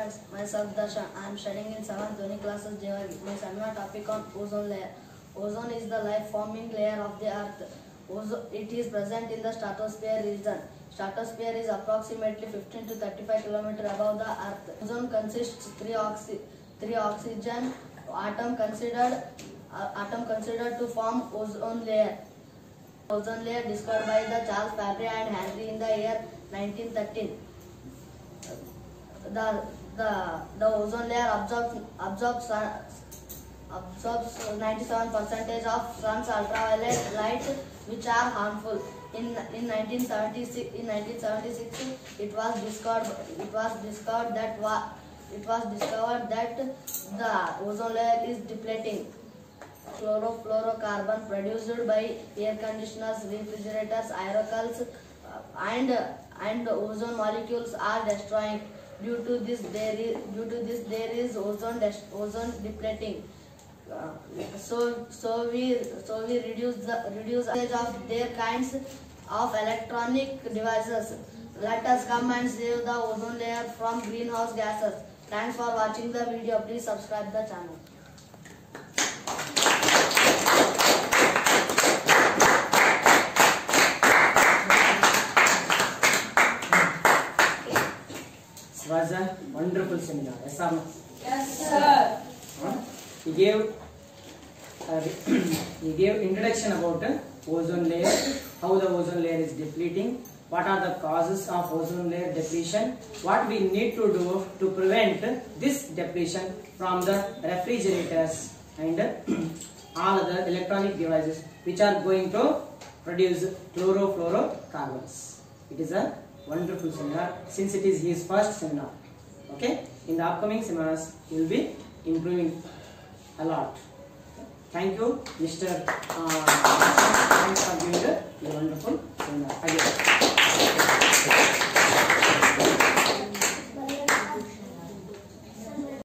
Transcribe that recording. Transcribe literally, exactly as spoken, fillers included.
myself Darshan. I am studying in seventh Dhoni classes Devagi. My seminar topic on ozone layer. Ozone is the life-forming layer of the earth. Ozone, it is present in the stratosphere region. Stratosphere is approximately fifteen to thirty-five kilometers above the earth. Ozone consists three oxy, three oxygen atom considered uh, atom considered to form ozone layer. Ozone layer discovered by the Charles Fabry and Henry in the year nineteen thirteen. The the the ozone layer absorbs absorbs sun, absorbs ninety-seven percent of sun's ultraviolet light, which are harmful. In in nineteen seventy-six, in nineteen seventy-six, it was discovered it was discovered that wa, it was discovered that the ozone layer is depleting. Chlorofluorocarbon produced by air conditioners, refrigerators, aerosols, uh, and and ozone molecules are destroying. Due to this, there is due to this there is ozone ozone depleting. Uh, so so we so we reduce the reduce usage of their kinds of electronic devices. Let us come and save the ozone layer from greenhouse gases. Thanks for watching the video. Please subscribe the channel. It was a wonderful seminar. Yes, sir. Yes, sir. Huh? He gave uh, he gave introduction about uh, ozone layer, how the ozone layer is depleting, what are the causes of ozone layer depletion, what we need to do to prevent this depletion from the refrigerators and uh, all other electronic devices which are going to produce chlorofluorocarbons. It is a wonderful seminar since it is his first seminar. Okay, in the upcoming seminars he will be improving a lot. Thank you, Mister Uh,